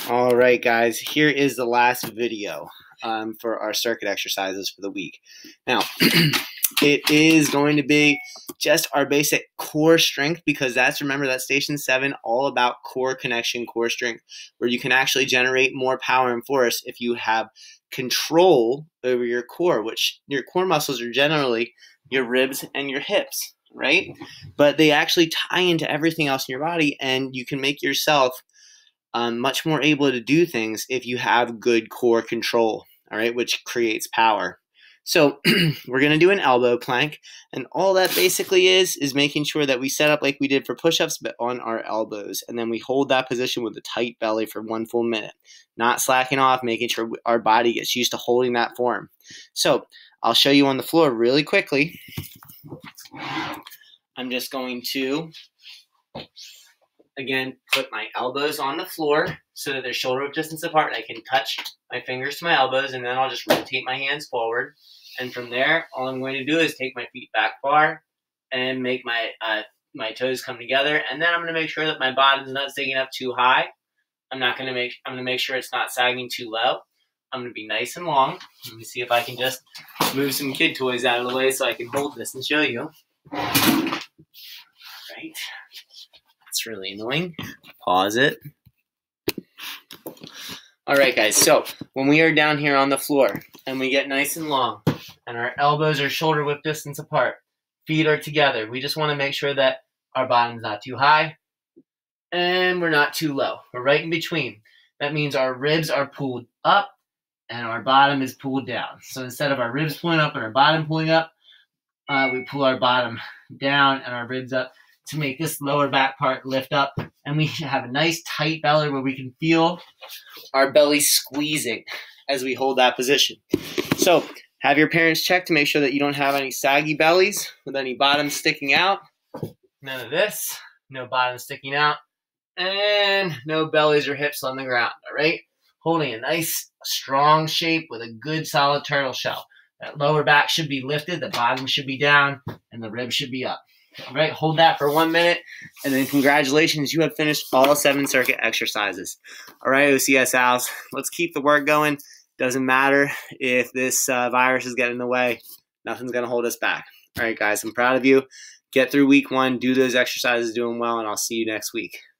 All right, guys, here is the last video for our circuit exercises for the week. Now, it is going to be just our basic core strength, because remember, that's station 7, all about core connection, core strength, where you can actually generate more power and force if you have control over your core, which your core muscles are generally your ribs and your hips, right? But they actually tie into everything else in your body, and you can make yourself much more able to do things if you have good core control, all right, which creates power. So we're going to do an elbow plank, and all that basically is making sure that we set up like we did for push-ups, but on our elbows, and then we hold that position with a tight belly for 1 full minute, not slacking off, making sure our body gets used to holding that form. So I'll show you on the floor really quickly. I'm just going to again, put my elbows on the floor so that they're shoulder width distance apart. I can touch my fingers to my elbows, and then I'll just rotate my hands forward. And from there, all I'm going to do is take my feet back far and make my my toes come together. And then I'm going to make sure that my bottom's not sticking up too high. I'm going to make sure it's not sagging too low. I'm going to be nice and long. Let me see if I can just move some kid toys out of the way so I can hold this and show you. All right. It's really annoying. Pause it. All right, guys. So when we are down here on the floor and we get nice and long and our elbows are shoulder width distance apart, feet are together, we just want to make sure that our bottom's not too high and we're not too low. We're right in between. That means our ribs are pulled up and our bottom is pulled down. So instead of our ribs pulling up and our bottom pulling up, we pull our bottom down and our ribs up to make this lower back part lift up, and we have a nice tight belly where we can feel our belly squeezing as we hold that position. So have your parents check to make sure that you don't have any saggy bellies with any bottom sticking out. None of this, no bottom sticking out, and no bellies or hips on the ground, all right? Holding a nice strong shape with a good solid turtle shell. That lower back should be lifted, the bottom should be down, and the ribs should be up. All right, hold that for 1 minute, and then congratulations, you have finished all 7 circuit exercises. All right, OCS Owls, let's keep the work going. Doesn't matter if this virus is getting in the way. Nothing's going to hold us back. All right, guys, I'm proud of you. Get through week 1, do those exercises, doing well, and I'll see you next week.